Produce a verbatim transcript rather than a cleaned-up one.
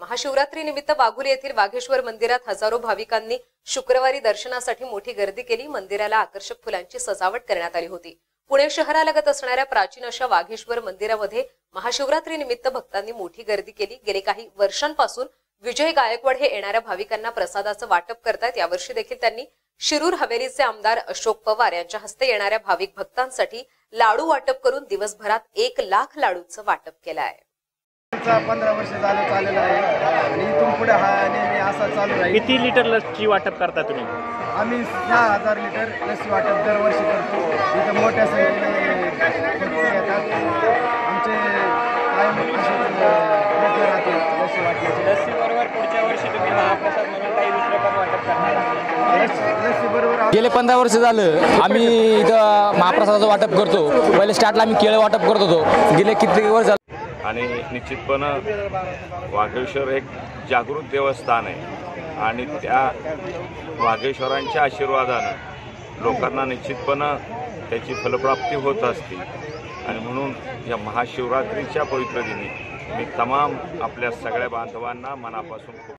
महाशिवरात्री निमित्त वाघोली येथील वाघेश्वर मंदिरात हजारो भाविकांनी शुक्रवारी दर्शनासाठी मोठी गर्दी केली। मंदिराला आकर्षक फुलांची सजावट करण्यात आली होती। पुणे शहरालगत असणाऱ्या प्राचीन अशा वाघेश्वर मंदिरामध्ये महाशिवरात्री निमित्त भक्तांनी मोठी गर्दी केली। गेले काही वर्षांपासून विजय गायकवाड हे येणाऱ्या भाविकांना प्रसादाचं वाटप करतात। यावर्षी देखील त्यांनी शिरूर हवेलीचे आमदार अशोक पवार यांच्या हस्ते येणाऱ्या भाविक भक्तांसाठी लाडू वाटप करून दिवसभरात एक लाख लाडूचं वाटप केलं आहे। पंधरा वर्ष झालं चाललेलं आहे आणि इथून पुढे हा नेहमी असा चालू राहील। किती लिटर लस्सी वाटप करता तुम्ही? आम्ही सहा हजार लिटर लस्सी वाटप दरवर्षी करतो। इथं मोठ्या संख्येने भक्त येतात। आमचे कायम प्रयत्न राहते लस्सी वाटण्याचे। लस्सी बरोबर पुढच्या वर्षी तुम्ही महाप्रसाद म्हणून काही दुसरं पण वाटप करणार? लस्सी बरोबर गेले पंधरा वर्ष झालं आम्ही इथं महाप्रसादाचं वाटप करतो। पहिले स्टार्टला आम्ही केळं वाटप करत होतो। गेले किती वर्ष झालं आणि निश्चितपणे वाघेश्वर एक जागृत देवस्थान आहे आणि त्या वाघेश्वरांच्या आशीर्वादानं लोकांना निश्चितपणे त्याची फलप्राप्ती होत असते। आणि म्हणून या महाशिवरात्रीच्या पवित्र दिनी मी तमाम आपल्या सगळ्या बांधवांना मनापासून खूप